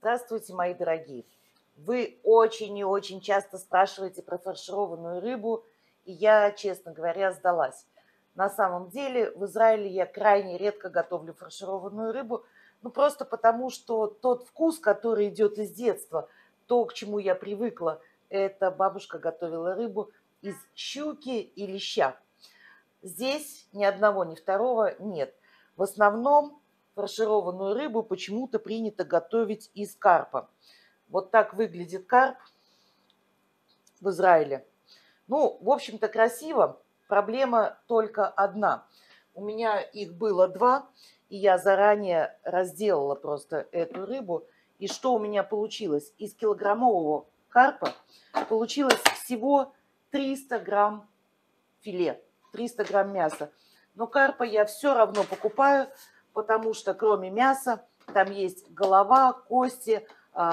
Здравствуйте, мои дорогие! Вы очень и очень часто спрашиваете про фаршированную рыбу, и я, честно говоря, сдалась. На самом деле в Израиле я крайне редко готовлю фаршированную рыбу, ну просто потому, что тот вкус, который идет из детства, то, к чему я привыкла, это бабушка готовила рыбу из щуки и леща. Здесь ни одного, ни второго нет. В основном фаршированную рыбу почему-то принято готовить из карпа. Вот так выглядит карп в Израиле. Ну, в общем-то, красиво. Проблема только одна. У меня их было два, и я заранее разделала просто эту рыбу. И что у меня получилось? Из килограммового карпа получилось всего 300 грамм филе, 300 грамм мяса. Но карпа я все равно покупаю, потому что кроме мяса там есть голова, кости,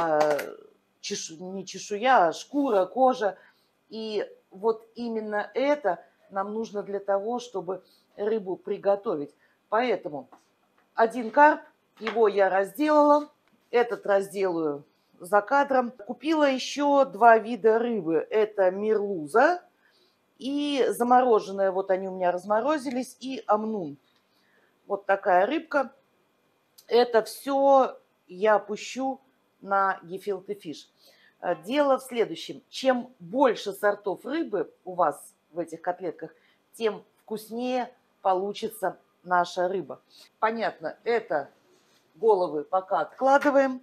не чешуя, а шкура, кожа. И вот именно это нам нужно для того, чтобы рыбу приготовить. Поэтому один карп, его я разделала, этот разделаю за кадром. Купила еще два вида рыбы. Это мерлуза и замороженная, вот они у меня разморозились, и амнун. Вот такая рыбка. Это все я пущу на gefilte fish. Дело в следующем. Чем больше сортов рыбы у вас в этих котлетках, тем вкуснее получится наша рыба. Понятно, это головы пока откладываем.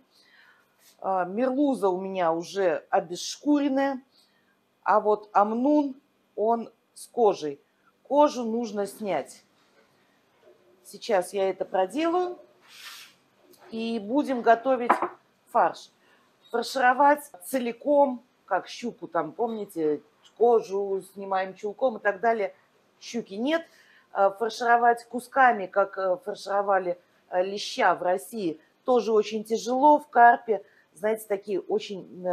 Мерлуза у меня уже обезшкуренная, а вот амнун, он с кожей. Кожу нужно снять. Сейчас я это проделаю. И будем готовить фарш. Фаршировать целиком, как щуку, там, помните, кожу снимаем чулком и так далее. Щуки нет. Фаршировать кусками, как фаршировали леща в России, тоже очень тяжело. В карпе, знаете, такие очень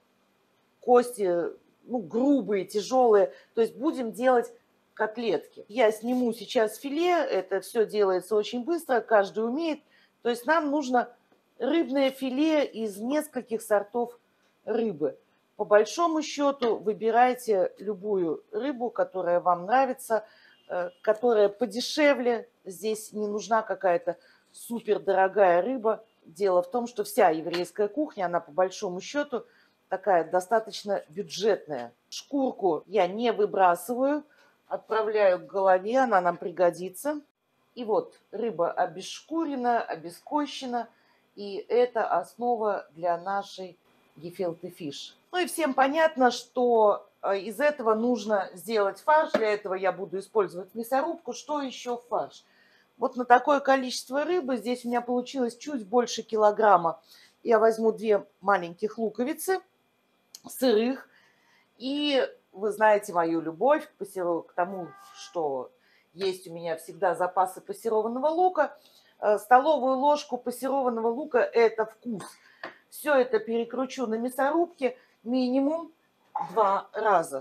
кости, ну, грубые, тяжелые. То есть будем делать котлетки. Я сниму сейчас филе, это все делается очень быстро, каждый умеет. То есть нам нужно рыбное филе из нескольких сортов рыбы. По большому счету выбирайте любую рыбу, которая вам нравится, которая подешевле. Здесь не нужна какая-то супер дорогая рыба. Дело в том, что вся еврейская кухня, она по большому счету такая достаточно бюджетная. Шкурку я не выбрасываю, отправляю к голове, она нам пригодится. И вот рыба обезшкурена, обескощена, и это основа для нашей gefilte fish. Ну и всем понятно, что из этого нужно сделать фарш. Для этого я буду использовать мясорубку. Что еще в фарш? Вот на такое количество рыбы, здесь у меня получилось чуть больше килограмма. Я возьму две маленьких луковицы сырых. И вы знаете мою любовь к тому, что есть у меня всегда запасы пассерованного лука. Столовую ложку пассерованного лука – это вкус. Все это перекручу на мясорубке минимум 2 раза.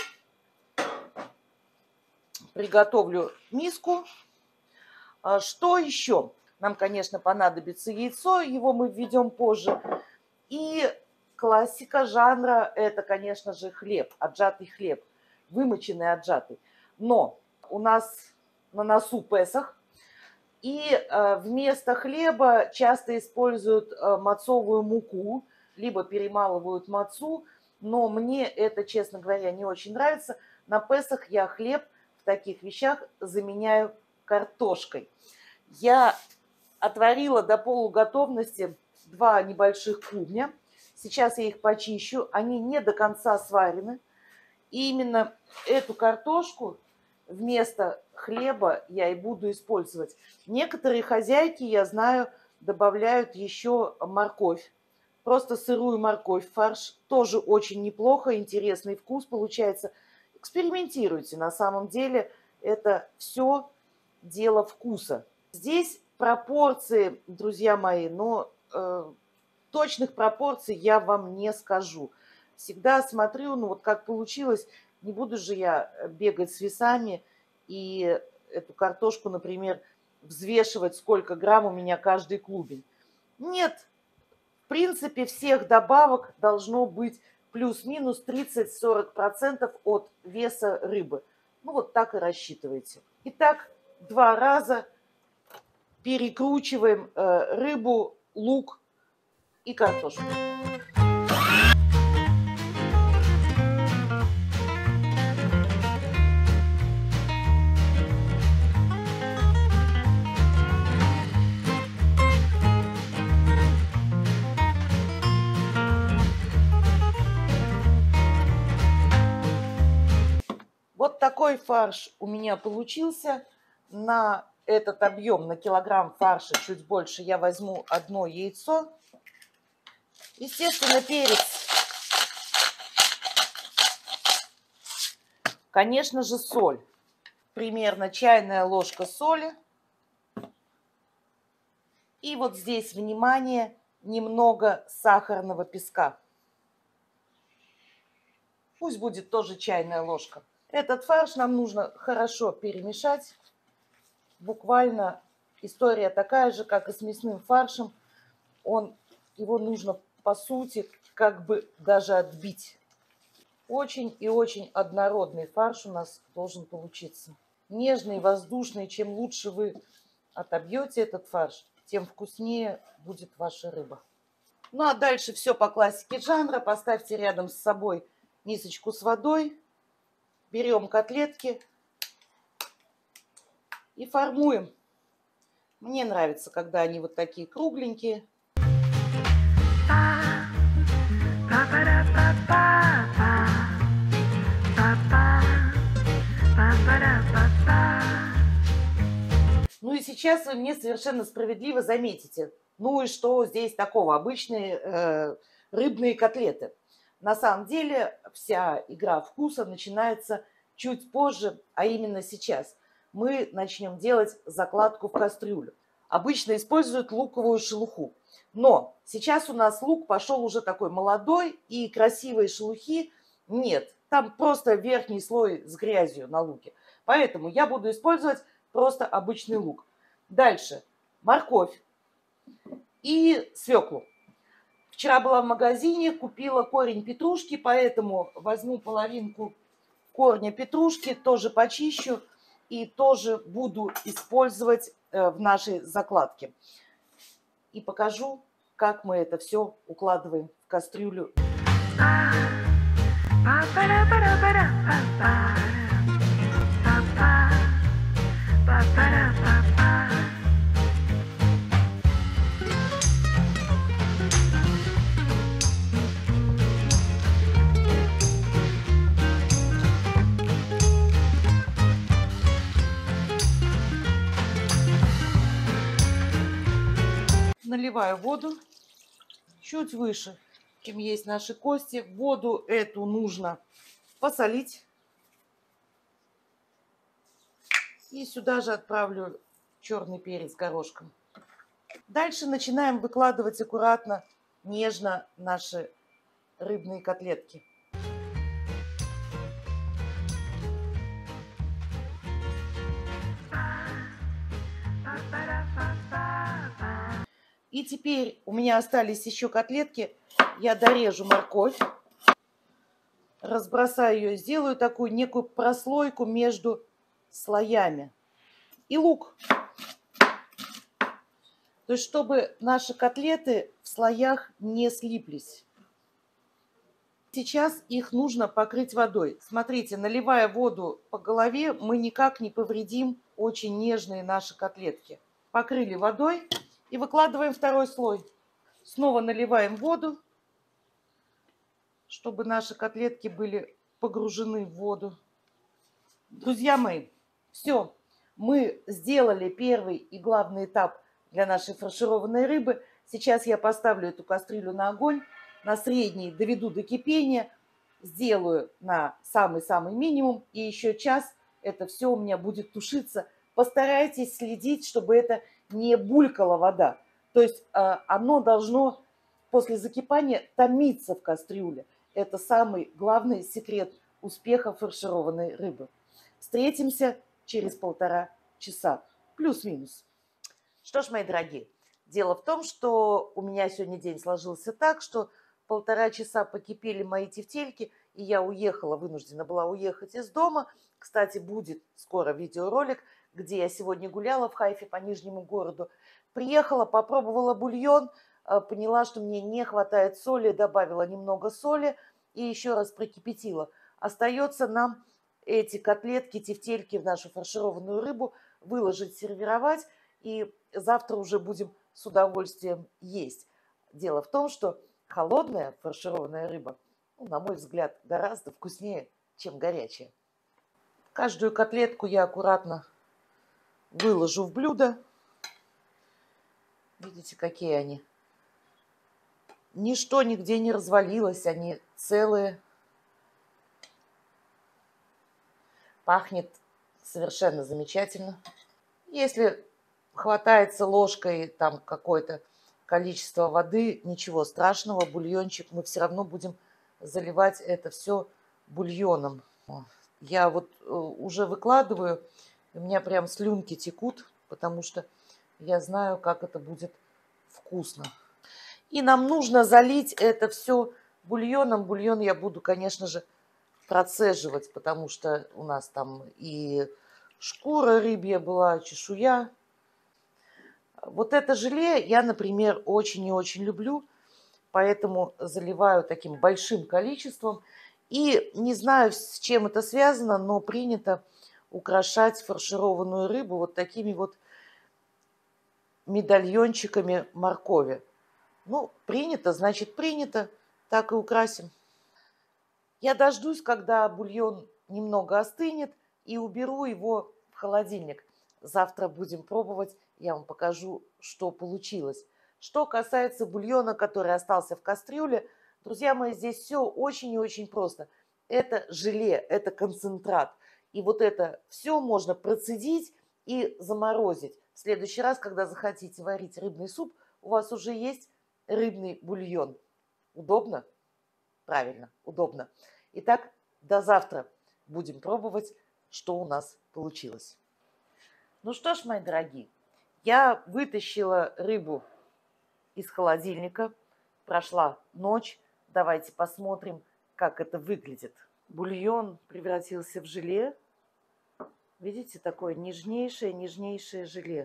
Приготовлю миску. Что еще? Нам, конечно, понадобится яйцо, его мы введем позже. И классика жанра – это, конечно же, хлеб, отжатый хлеб, вымоченный, отжатый. Но у нас на носу Песах, и вместо хлеба часто используют мацовую муку, либо перемалывают мацу, но мне это, честно говоря, не очень нравится. На Песах я хлеб в таких вещах заменяю картошкой. Я отварила до полуготовности 2 небольших клубня. Сейчас я их почищу. Они не до конца сварены. И именно эту картошку вместо хлеба я и буду использовать. Некоторые хозяйки, я знаю, добавляют еще морковь. Просто сырую морковь в фарш. Тоже очень неплохо, интересный вкус получается. Экспериментируйте. На самом деле это все дело вкуса. Здесь пропорции, друзья мои, но точных пропорций я вам не скажу. Всегда смотрю, ну вот как получилось, не буду же я бегать с весами и эту картошку, например, взвешивать, сколько грамм у меня каждый клубень. Нет, в принципе, всех добавок должно быть плюс-минус 30-40% от веса рыбы. Ну, вот так и рассчитывайте. Итак, 2 раза перекручиваем рыбу, лук и картошку. Вот такой фарш у меня получился. На этот объем, на килограмм фарша, чуть больше, я возьму 1 яйцо. Естественно, перец. Конечно же, соль. Примерно чайная ложка соли. И вот здесь, внимание, немного сахарного песка. Пусть будет тоже чайная ложка. Этот фарш нам нужно хорошо перемешать. Буквально история такая же, как и с мясным фаршем. Его нужно, по сути, как бы даже отбить. Очень и очень однородный фарш у нас должен получиться. Нежный, воздушный. Чем лучше вы отобьете этот фарш, тем вкуснее будет ваша рыба. Ну а дальше все по классике жанра. Поставьте рядом с собой мисочку с водой. Берем котлетки и формуем. Мне нравится, когда они вот такие кругленькие. Ну и сейчас вы мне совершенно справедливо заметите, ну и что здесь такого, обычные рыбные котлеты. На самом деле вся игра вкуса начинается чуть позже, а именно сейчас. Мы начнем делать закладку в кастрюлю. Обычно используют луковую шелуху. Но сейчас у нас лук пошел уже такой молодой, и красивой шелухи нет. Там просто верхний слой с грязью на луке. Поэтому я буду использовать просто обычный лук. Дальше морковь и свеклу. Вчера была в магазине, купила корень петрушки, поэтому возьму половинку корня петрушки, тоже почищу и тоже буду использовать в нашей закладке. И покажу, как мы это все укладываем в кастрюлю. Наливаю воду чуть выше, чем есть наши кости. Воду эту нужно посолить. И сюда же отправлю черный перец горошком. Дальше начинаем выкладывать аккуратно, нежно наши рыбные котлетки. И теперь у меня остались еще котлетки. Я дорежу морковь, разбросаю ее, сделаю такую некую прослойку между слоями. И лук. То есть, чтобы наши котлеты в слоях не слиплись. Сейчас их нужно покрыть водой. Смотрите, наливая воду по голове, мы никак не повредим очень нежные наши котлетки. Покрыли водой и выкладываем второй слой. Снова наливаем воду, чтобы наши котлетки были погружены в воду. Друзья мои, все. Мы сделали первый и главный этап для нашей фаршированной рыбы. Сейчас я поставлю эту кастрюлю на огонь, на средний доведу до кипения, сделаю на самый-самый минимум, и еще час это все у меня будет тушиться. Постарайтесь следить, чтобы это не булькала вода. То есть оно должно после закипания томиться в кастрюле. Это самый главный секрет успеха фаршированной рыбы. Встретимся через 1,5 часа. Плюс-минус. Что ж, мои дорогие, Дело в том, что у меня сегодня день сложился так, что 1,5 часа покипели мои тефтельки, и я уехала, вынуждена была уехать из дома. Кстати, будет скоро видеоролик, где я сегодня гуляла в Хайфе по Нижнему городу. Приехала, попробовала бульон, поняла, что мне не хватает соли, добавила немного соли и еще раз прокипятила. Остается нам эти котлетки, тефтельки в нашу фаршированную рыбу выложить, сервировать, и завтра уже будем с удовольствием есть. Дело в том, что холодная фаршированная рыба, на мой взгляд, гораздо вкуснее, чем горячая. Каждую котлетку я аккуратно выложу в блюдо. Видите, какие они. Ничто нигде не развалилось, они целые. Пахнет совершенно замечательно. Если хватается ложкой там какое-то количество воды, ничего страшного, бульончик, мы все равно будем заливать это все бульоном. Я вот уже выкладываю, у меня прям слюнки текут, потому что я знаю, как это будет вкусно. И нам нужно залить это все бульоном. Бульон я буду, конечно же, процеживать, потому что у нас там и шкура рыбья была, чешуя. Вот это желе я, например, очень и очень люблю, поэтому заливаю таким большим количеством. И не знаю, с чем это связано, но принято украшать фаршированную рыбу вот такими вот медальончиками моркови. Ну, принято, значит принято, так и украсим. Я дождусь, когда бульон немного остынет, и уберу его в холодильник. Завтра будем пробовать, я вам покажу, что получилось. Что касается бульона, который остался в кастрюле, друзья мои, здесь все очень и очень просто. Это желе, это концентрат. И вот это все можно процедить и заморозить. В следующий раз, когда захотите варить рыбный суп, у вас уже есть рыбный бульон. Удобно? Правильно, удобно. Итак, до завтра. Будем пробовать, что у нас получилось. Ну что ж, мои дорогие, я вытащила рыбу из холодильника. Прошла ночь. Давайте посмотрим, как это выглядит. Бульон превратился в желе. Видите, такое нежнейшее желе.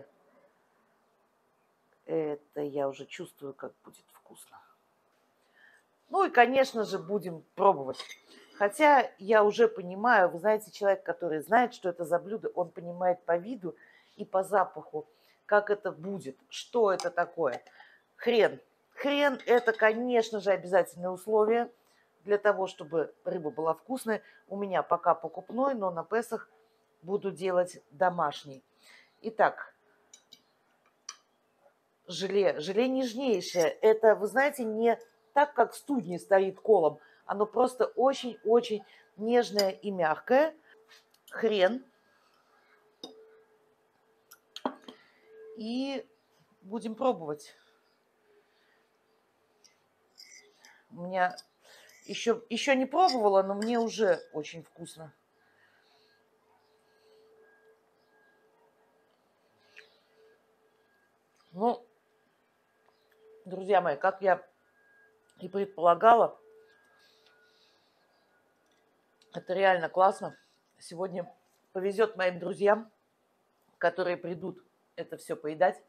Это я уже чувствую, как будет вкусно. Ну и, конечно же, будем пробовать. Хотя я уже понимаю, вы знаете, человек, который знает, что это за блюдо, он понимает по виду и по запаху, как это будет, что это такое. Хрен. Хрен – это, конечно же, обязательное условие для того, чтобы рыба была вкусной. У меня пока покупной, но на Песах буду делать домашний. Итак, желе. Желе нежнейшее. Это, вы знаете, не так, как в студне стоит колом. Оно просто очень-очень нежное и мягкое. Хрен. И будем пробовать. У меня еще не пробовала, но мне уже очень вкусно. Ну, друзья мои, как я и предполагала, это реально классно. Сегодня повезет моим друзьям, которые придут это все поедать.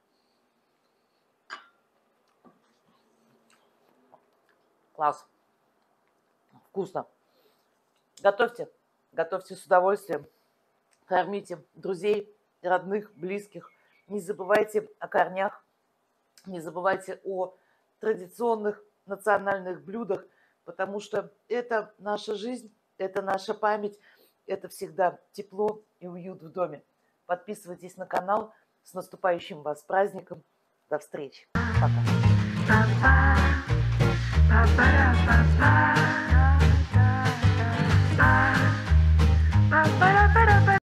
Класс. Вкусно. Готовьте. Готовьте с удовольствием. Кормите друзей, родных, близких. Не забывайте о корнях. Не забывайте о традиционных национальных блюдах, потому что это наша жизнь, это наша память, это всегда тепло и уют в доме. Подписывайтесь на канал. С наступающим вас праздником. До встречи. Пока.